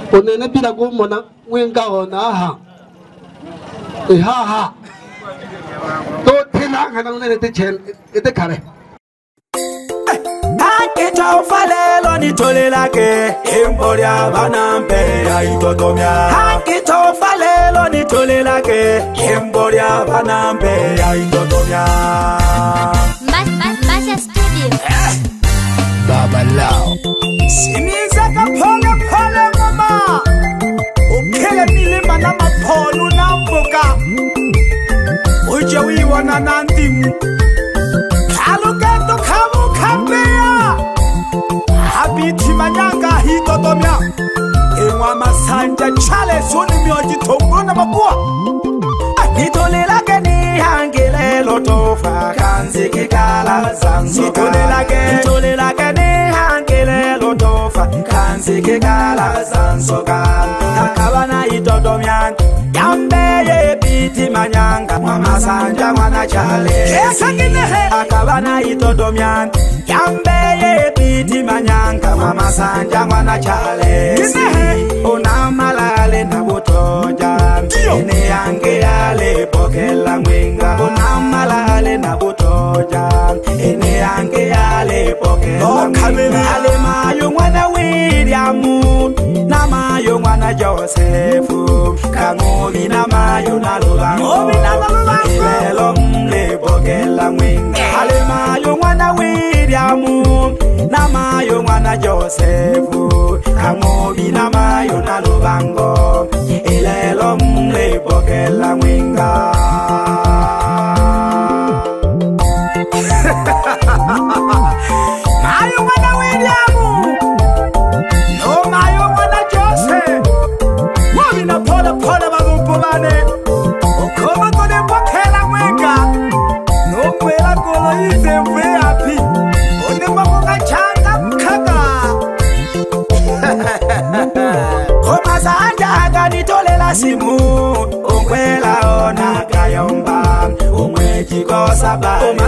onene pila kumona wenga ona ha ha to thela ngana nene te chen ete khare Akita ufalelo nitolela ke emboria banampe ya itotomia. Akita ufalelo nitolela ke emboria banampe ya itotomia. Masha Studio. Baba Lao. Simiza kapole pole mama. Ukele milima na mapolo na mboka. Uje wiwana na ndimu. Kalugeto kamu kambea. Habiti manyanga hitotomia. Ewa masanja chale suni mioji tongona mapua. Nitolela ke ni hangile lotofa kanzi kikala zansoka. Nitolela ke ni hangile lotofa kanzi kikala zansoka. Nakabana itotomia. Yambe ye biti manyanga mama sanja mwana chale. Akabana itotomia. Yambe ye biti manyanga mama sanja mwana chale. Unamalale na butoja. Ene yange yale pokela mwenga. Unamalale na butoja. Ene yange yale pokela mwenga. Ale mayo mwana Williamu. Na mayo mwana Josefu. Kangobi na mayo na lubango. Ilelo mle pokela mwenga. Ale mayo mwana Williamu. Na mayo mwana Josefu. Kangobi na mayo na lubango. Ilelo mle pokela mwenga. Mayo mwana Williamu. No mayo mwana Joseph. Mami na pole pole bagupulane. Okoma kone pokela mwenga. No kwela kolo ize mwe api. One maboka changa mkaka. Oma sanja akanitolela simu. Onkwela ona kayomba. Omwe chikosa ba. Oma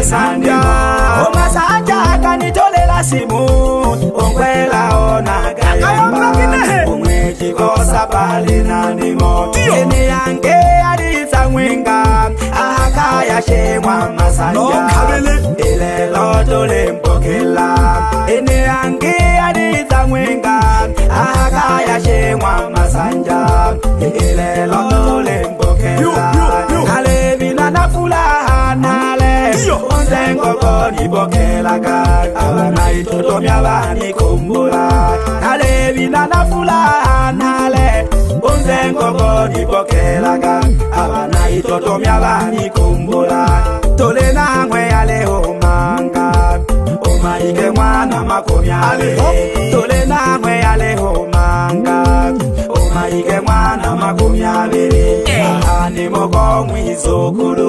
sanja akanitolela simu. Onkwela ona kayomba. Omwe chikosa bali na nimo. Ene yange adiza mwenga. Akaya shemwa masanja. Ile loto lempokela. Ene yange adiza mwenga. Akaya shemwa masanja. Ile loto lempokela. Kale bina na fulaha nale. Onzengo koni pokela ka. Abana itotomia bani kumbula. Kale bina na fulaha nale. Onzengo koni pokela ka. Abana itotomia bani kumbula. Tole na ngwe ale homanga. Omaike mwana makomya ale. Tole na ngwe ale homanga. Omaike mwana makomya ale. Ani moko mwizokulu.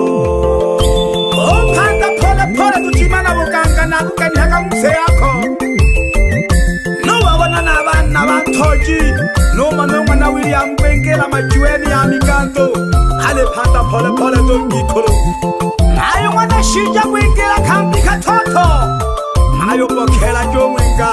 Opanda pole pole tuchimana bukanga na kukani haka mse yako. No wawana na bana bantoji. No mwana William Bengela majueni ya mikanto. Ale panda pole pole tukikulu. Mayo mwana shija Bengela kambi katoto. Mayo pokela jo mwenga.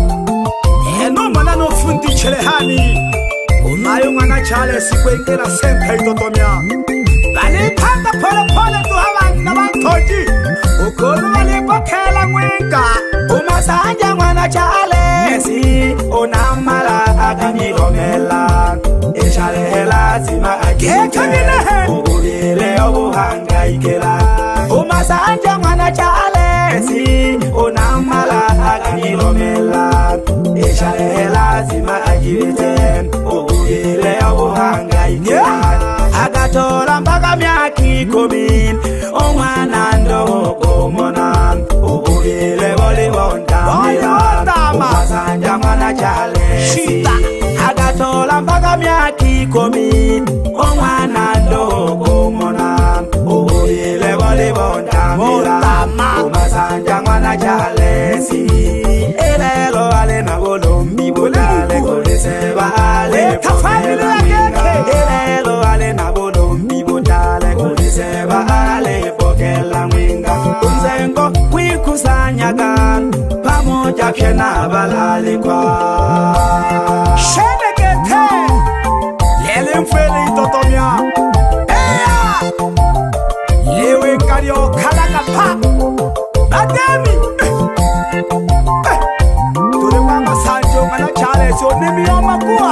No mwana no fundi chelehani. Mayo mwana chale si Bengela sempe itotomia. Bali panda pole pole tu habana bantoji. Ukolo bali pokela mwenga. Umasanja mwana chale si onamala akamilomela. Echale hela zima akikela. Ubile obuhanga ikela. Umasanja mwana chale si onamala akamilomela. Echale hela zima akibete. Ubile obuhanga ikela. Agatola mpaka myaki 10 omwana ndoko mona ubile boli bonda umasanja mwana chale shita. Agatola mpaka myaki 10 omwana ndoko mona ubile boli bonda umasanja mwana chale si. Elelo ale na bolombi bolale kolese bale kafamile yake. Elelo ale na bolombi bolale kolese bale pokela mwenga. Unzengo kwikusanyaga pamoja pia na balale kwa. Shenegete Charles Onimio Makua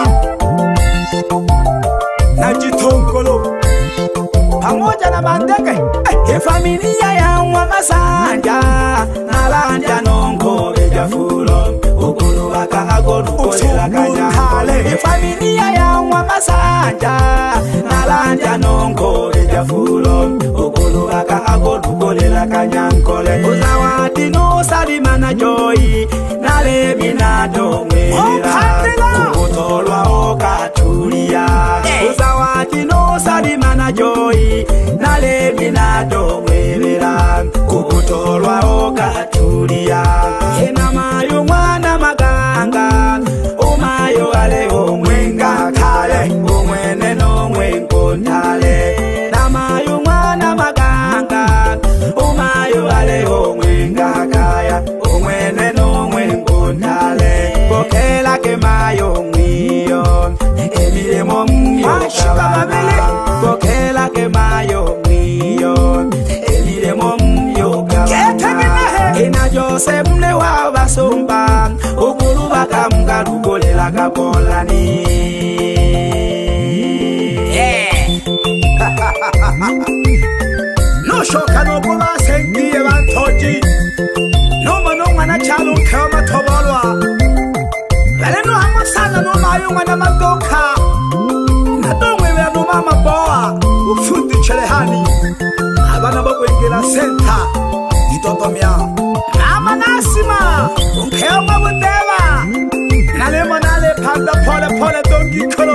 na Jitongolo pamoja na Mandeke familia ya Masanja na Lanja Nongo Ejafulo Ukulu Baka Agodu Kolela Kanya familia ya Masanja na Lanja Nongo Ejafulo Ukulu Baka Agodu Kolela Kanya Nkole Uzawadi no Salimana Joy na Lemina Dongwe Ukutolwa Okatulia Uzawadi no Salimana Joy na Lemina Dongwe Ukutolwa Okatulia Ena mayo mwana maganga Umayo ale omwenga kale Umwene no mwenkontale Na mayo mwana maganga Umayo ale omwenga kaya Umwene no mwenkontale Bokela ke mayo mwiyo Emile momyo kabana Bokela ke mayo mwiyo Emile momyo kabana Ina Jose mle wa basomba Ukulu baka mkaru kolela kakolani No shoka no kula sengi evantoji No mano mwana chalo kama tobolwa Lale no hamo sana no mayo mwana madoka Nadongwe wea no mama boa Ufundi chelehani Abana bako ingela senta Itotomia Nama nasima Unkeo mabudeva Nale manale panda pole pole dongi kolo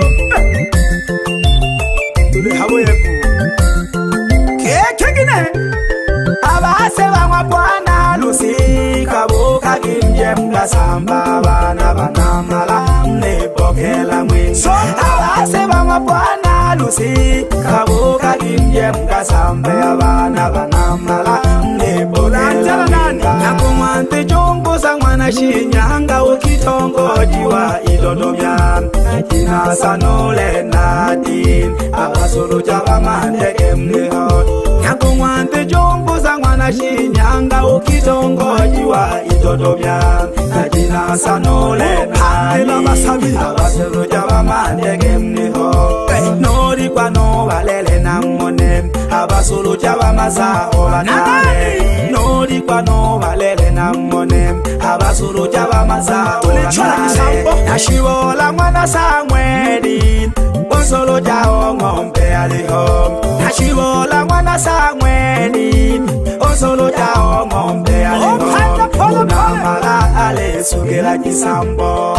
Tuli habo yeku Kekegine Abase wangwa bwana Lusi kabuka kimje mga samba Bana bana mala Nebokela mwenso Abase wangwa bwana Lusi kabuka kimje mga samba Bana bana mala Nebokela mwenso Nakumante jongo za mwana Shinyanga ukitongoji wa Idodomya Najina sanole nadin Abasolo java mandeke mneho Nakumante jongo za mwana Shinyanga ukitongoji wa Idodomya Najina sanole nadin Abasolo java mandeke mneho Nori kwa no walele na mone Abasolo java maza ola nane Nori kwa no walele na mone Abasolo java maza ola nane Nashiwola mwana Samweli Onsolo jao ngombe aliho Nashiwola mwana Samweli Onsolo jao ngombe aliho Unamala ale sugela kisambo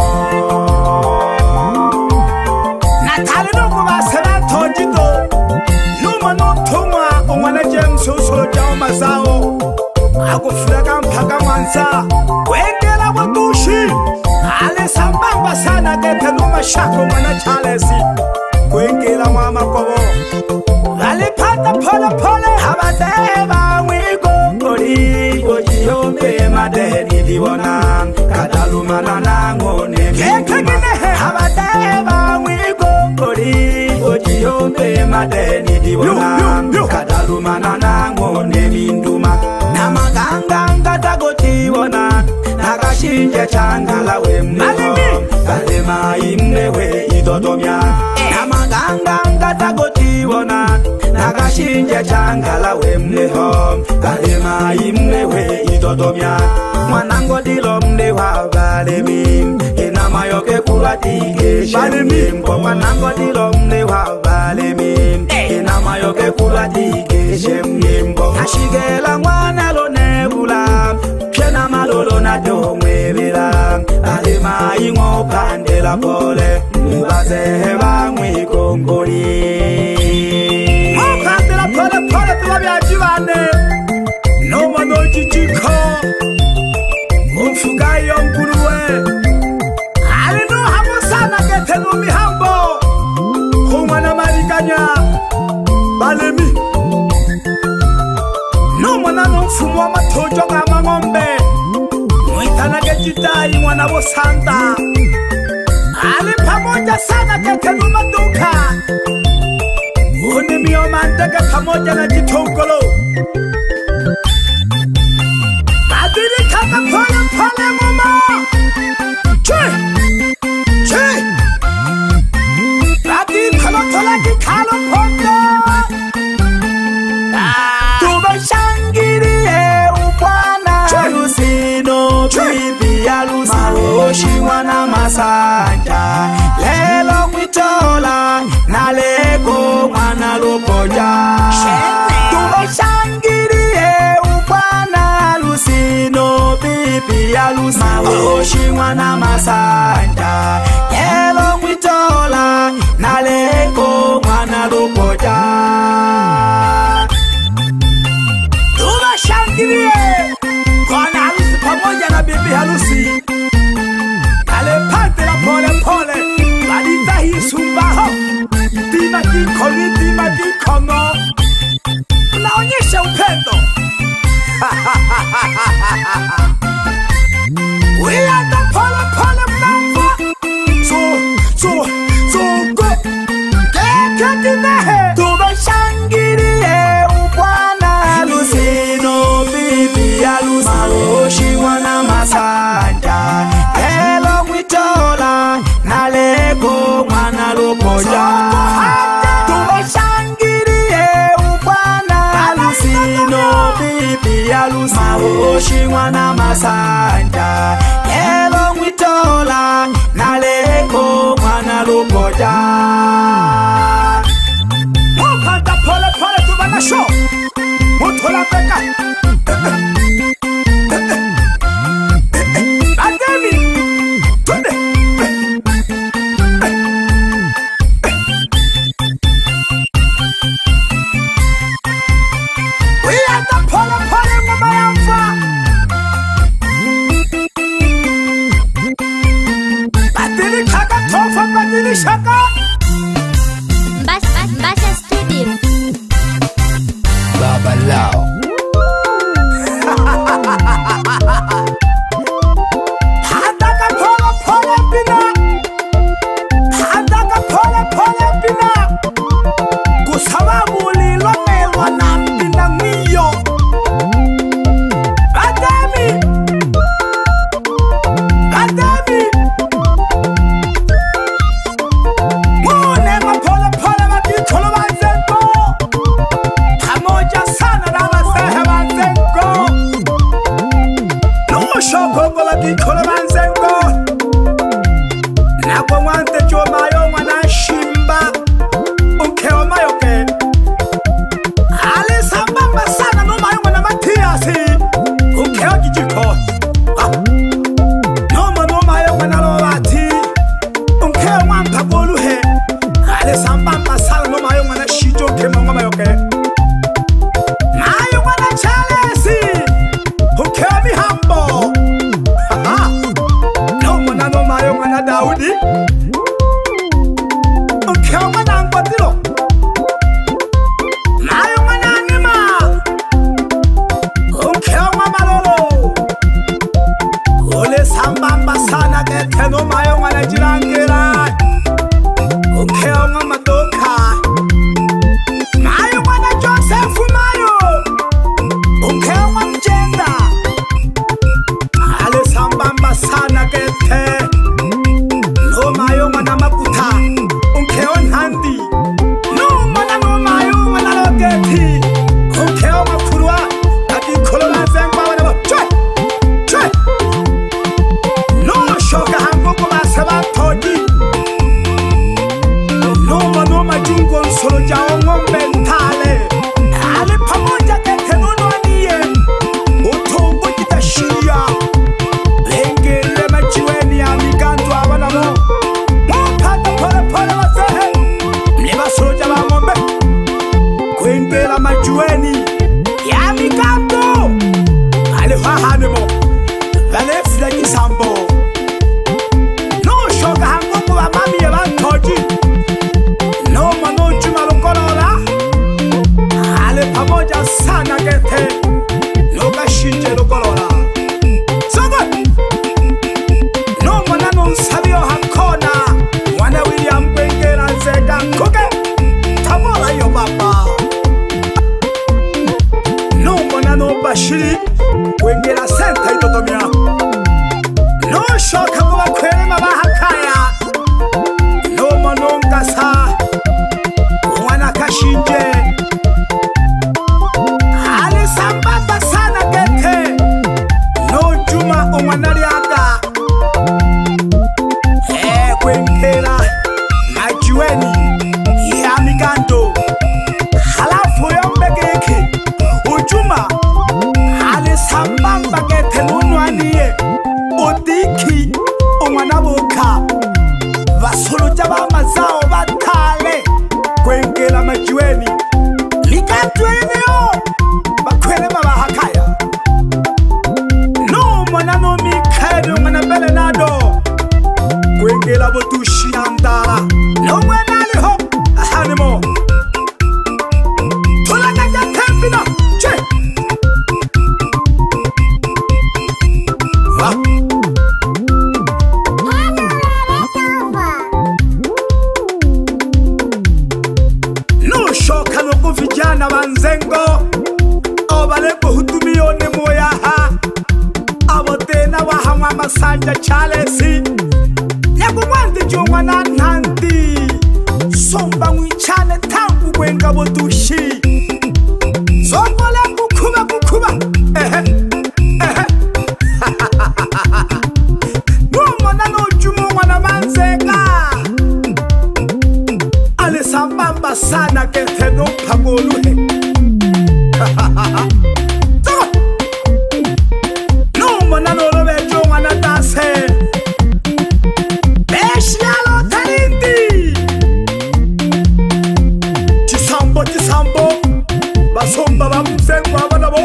Natale no kubasela tojito Numa no tumwa umwana James Onsolo jao mazao Akufulaka mpaka mwanza Wengela wadushi Ale sambamba sana kete numa shako mwana Charles Wengela mama kobo Ale pata pole pole Habadeba mwiko kori Ojiyombe madeni diwana Kadaluma nanangone Kekegine Habadeba mwiko kori Ojiyombe madeni diwana Kadaluma nanangone minduma Namaganga tagoti wona Nagashinje changala we mneho Kalema imnewe idodomya Namaganga tagoti wona Nagashinje changala we mneho Kalema imnewe idodomya Mwanango dilo mnewa valemi Inama yoke kulati eshe Mwanango dilo mnewa valemi Inama yoke kulati eshe mnyembo Nashigela mwana lo nebula Piena malolo na dongwe bila Alima ingo pandela pole Mbaze bangwi kongoli Mokandela pole pole tuwabi ajivane Noma no jijiko Ufugayo mkuruwe Alino hamo sana ketenu mihambo Kumana marikanya Balemi Mwana mfumu wa matojo kama ngombe Mwitana kejitai mwana wo santa Ali pamoja sana ketenu maduka Uni miomandeke pamoja na Jitongolo Badiri kama pole pole mama Chui masanja lelo mwitola naleko mwana lupoja tubashangirie ubwana lusino bibi ya lusawoshi mwana masanja lelo mwitola naleko mwana lupoja tubashangirie bwana harusi pamoja na bibi harusi pante la pole pole Lalita hii sumbaho Dima kikoni, dima kikono Naonyesha upendo We are the pole pole mnamva So go Keke kinehe Tubashangirie ubwana Lusino bibi ya lusi Maoshi wana masanja Tola naleko mwana lupoja tubashangirie ubwana lusino bibi ya lusi maoshi mwana masanja lelo mwitola naleko mwana lupoja mupanda pole pole tubana show mutola peka Basha Studio Baba Lao Handaka pole pina Handaka pole pina Kusababu lilomelwa na mpina mwiyo Badami Mune mapole pole makikolo wanzengo Pamoja sana na wasehe wanzengo Numushokongo makikolo wanzengo Nakwa wante juo mayo mwana shimba Unkeo mayo ke Ali sambamba sana no mayo mwana matiasi Unkeo kijiko No mayo mwana lowati Unkeo wampa boluhe Ale sambamba sana no mayo mwana shijo kema mayo ke Mayo mwana chalesi Unkeo mihambo No mayo mwana Daudi Unkeo mwana ngotilo Mayo mwana anima Unkeo mwana lolo Ole sambamba sana kete no mayo mwana jirangira Unkeo mwana doka Mayo mwana Joseph mayo Unkeo mwana mjenda Ale sambamba sana kete No mayo mwana basuluja bamazao bathale kwengela majiweni likatwenio bakhwele babahakaya no mona no mikhelo ngana bele nado kwengela botushiandala no mwana liho hanimo tolaka jakambina che no shoka no kuvijana banzengo obaleko hutumione moyaha abotena wahamwa masanja chalesi yakumwandi jongwana nanti somba ngwichane tangu kwenga botushi zombole kukuba Mwana no jumo wana manzeka Ale sambamba sana kete no pagoluhe No mwana no lobe jo wana dase Beshialo talindi Tisambo Basomba bamzengu abanabo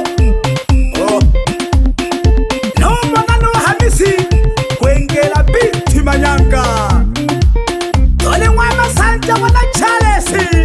No mwana no hamisi kwengela binti manyanga Tole mwana sanja wana chalesi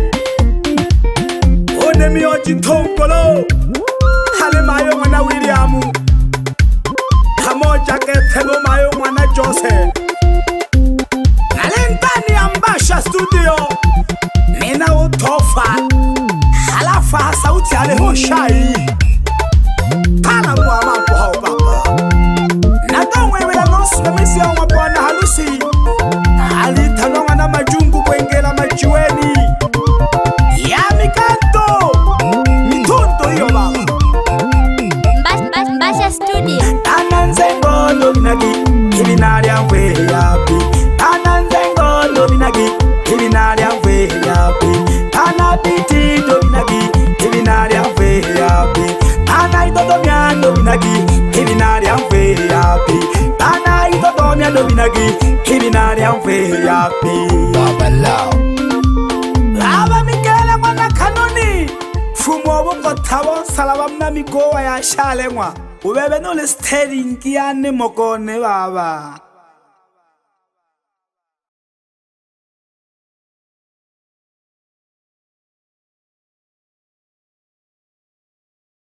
One mioji ntongolo Hale mayo mwana Williamu Kamoja ketego mayo mwana Jose Nalendani ambasha studio Nina utofa Halafa sauti aleho shai Tala mwa hao baba Nadongwe la nosu na misi ya wabwana halusi Alitanonga na majungu kwengela majiweni Ya mikanto Mitunto hiyo baba Mbasha studio Tananzengo lobinagi Kilinari amwe yapi Tananzengo lobinagi Kilinari amwe yapi Tanapiti lobinagi Kilinari amwe yapi Tanaidodomya lobinagi Kilinari amwe yapi Tanaidodomya lobinagi Kilinari amwe yapi Baba lao Aba mikele mwana kanoni Fumo bongo tabo salaba mna mikowa ya shale mwa Ubebe no le steering kiane mokone baba